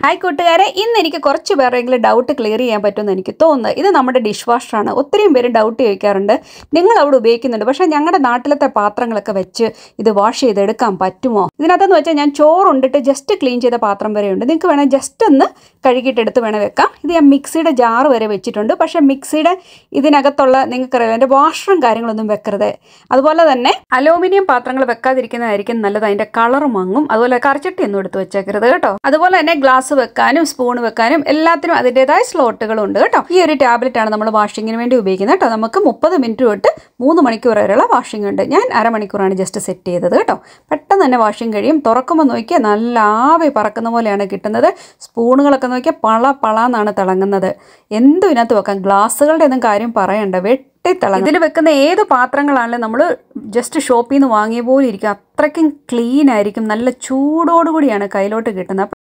Hi കൂട്ടുകാരെ, ഇന്ന് എനിക്ക് കുറച്ച് പേരെങ്കിലും ഡൗട്ട് ക്ലിയർ ചെയ്യാൻ പറ്റുമെന്ന് എനിക്ക് തോന്നുന്നത്. ഇത് നമ്മുടെ ഡിഷ് വാഷറാണ്. ഒത്തിരിയും പേര് ഡൗട്ട് ചോദിക്കാറുണ്ട്, നിങ്ങൾ അവിടെ ഉപയോഗിക്കുന്നുണ്ട്, പക്ഷേ ഞങ്ങളുടെ നാട്ടിലത്തെ പാത്രങ്ങളൊക്കെ വെച്ച് ഇത് വാഷ് ചെയ്തെടുക്കാൻ പറ്റുമോ? ഇതിനകത്തെന്ന് വെച്ചാൽ ഞാൻ ചോറുണ്ടിട്ട് ജസ്റ്റ് ക്ലീൻ ചെയ്ത പാത്രം വരെയുണ്ട്. നിങ്ങൾക്ക് വേണേൽ ജസ്റ്റ് ഒന്ന് കഴുകിയിട്ടെടുത്ത് വേണേൽ വെക്കാം. ഇത് ഞാൻ മിക്സിയുടെ ജാറ് വരെ വെച്ചിട്ടുണ്ട്. പക്ഷേ മിക്സിയുടെ ഇതിനകത്തുള്ള നിങ്ങൾക്കറിയാം എൻ്റെ വാഷറും കാര്യങ്ങളൊന്നും വെക്കരുത്. അതുപോലെ തന്നെ അലൂമിനിയം പാത്രങ്ങൾ വെക്കാതിരിക്കുന്നതായിരിക്കും നല്ലത്. അതിൻ്റെ കളർ മങ്ങും. അതുപോലെ കറിച്ചട്ടി ഒന്നും എടുത്ത് വെച്ചേക്കരുത് കേട്ടോ. അതുപോലെ തന്നെ ഗ്ലാസ് വെക്കാനും സ്പൂൺ വെക്കാനും എല്ലാത്തിനും അതിൻ്റെതായ സ്ലോട്ടുകളുണ്ട് കേട്ടോ. ഈ ഒരു ടാബ്ലറ്റാണ് നമ്മൾ വാഷിങ്ങിന് വേണ്ടി ഉപയോഗിക്കുന്നത് കേട്ടോ. നമുക്ക് 30 മിനിറ്റ് തൊട്ട് 3 മണിക്കൂർ വരെയുള്ള വാഷിംഗ് ഉണ്ട്. ഞാൻ അരമണിക്കൂറാണ് ജസ്റ്റ് സെറ്റ് ചെയ്തത് കേട്ടോ. പെട്ടെന്ന് തന്നെ വാഷിംഗ് കഴിയും. തുറക്കുമ്പോൾ നോക്കിയാൽ നല്ല ആവി പറക്കുന്ന പോലെയാണ് കിട്ടുന്നത്. സ്പൂണുകളൊക്കെ നോക്കിയാൽ പളാന്നാണ് തിളങ്ങുന്നത്. എന്തും ഇതിനകത്ത് വെക്കാം. ഗ്ലാസ്സുകളുടെ ഒന്നും കാര്യം പറയണ്ട, വെട്ടിത്തിളങ്ങും. ഇതിൽ വെക്കുന്ന ഏത് പാത്രങ്ങളാണെങ്കിലും നമ്മൾ ജസ്റ്റ് ഷോപ്പിൽ നിന്ന് വാങ്ങിയ പോലെ ഇരിക്കും. അത്രയ്ക്കും ക്ലീൻ ആയിരിക്കും. നല്ല ചൂടോടുകൂടിയാണ് കയ്യിലോട്ട് കിട്ടുന്നത്.